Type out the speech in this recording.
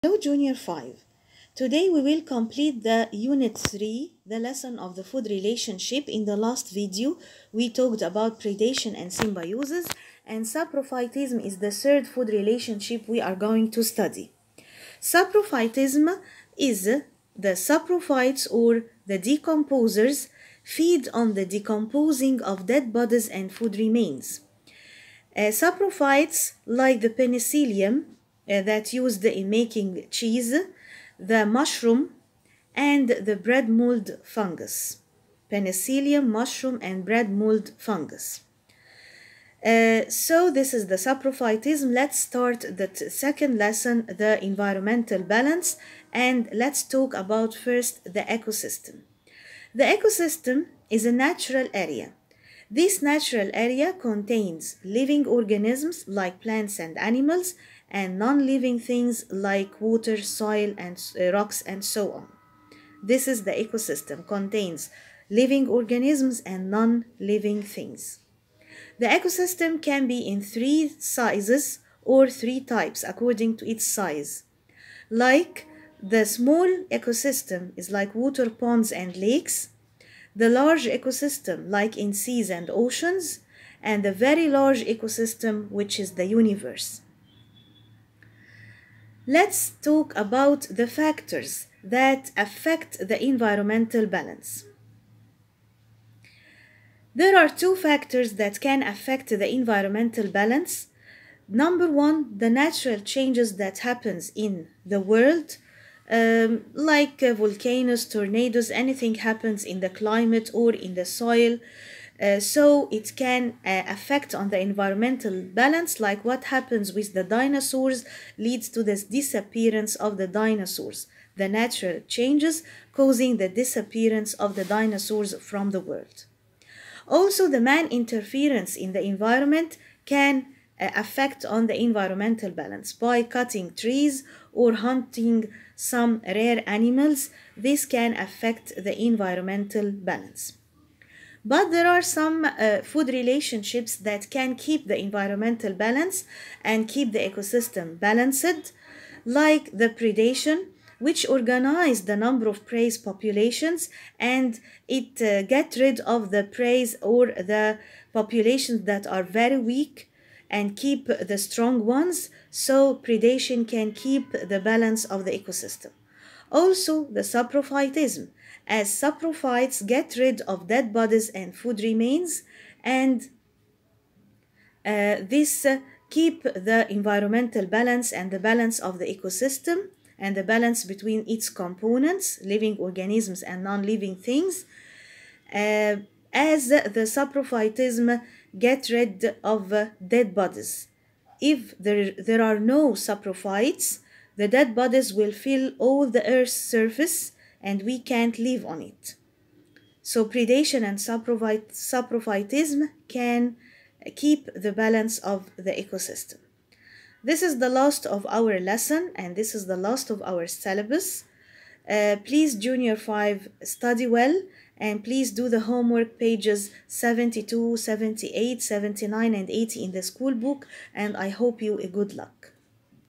Hello Junior 5. Today we will complete the Unit 3, the lesson of the food relationship. In the last video we talked about predation and symbiosis, and saprophytism is the third food relationship we are going to study. Saprophytism is the saprophytes, or the decomposers, feed on the decomposing of dead bodies and food remains. Saprophytes, like the penicillium that used in making cheese, the mushroom, and the bread mold fungus. Penicillium, mushroom, and bread mold fungus. So this is the saprophytism. Let's start the second lesson, the environmental balance, and let's talk about first the ecosystem. The ecosystem is a natural area. This natural area contains living organisms like plants and animals, and non-living things like water, soil, and rocks, and so on. This is the ecosystem, contains living organisms and non-living things. The ecosystem can be in 3 sizes or 3 types according to its size. Like the small ecosystem is like water, ponds, and lakes. The large ecosystem, like in seas and oceans, and the very large ecosystem, which is the universe. Let's talk about the factors that affect the environmental balance. There are 2 factors that can affect the environmental balance. Number 1, the natural changes that happens in the world, like volcanoes, tornadoes, anything happens in the climate or in the soil, so it can affect on the environmental balance, like what happens with the dinosaurs leads to this disappearance of the dinosaurs, the natural changes causing the disappearance of the dinosaurs from the world. Also, the man interference in the environment can affect on the environmental balance by cutting trees or hunting some rare animals. This can affect the environmental balance. But there are some food relationships that can keep the environmental balance and keep the ecosystem balanced, like the predation, which organize the number of prey populations, and it get rid of the prey or the populations that are very weak and keep the strong ones, so predation can keep the balance of the ecosystem. Also, the saprophytism, as saprophytes get rid of dead bodies and food remains, and this keep the environmental balance and the balance of the ecosystem and the balance between its components, living organisms and non-living things, as the saprophytism get rid of dead bodies. If there are no saprophytes, the dead bodies will fill all the Earth's surface and we can't live on it. So predation and saprophytism can keep the balance of the ecosystem. This is the last of our lesson, and this is the last of our syllabus. Please, Junior 5, study well, and please do the homework pages 72, 78, 79, and 80 in the school book, and I hope you a good luck.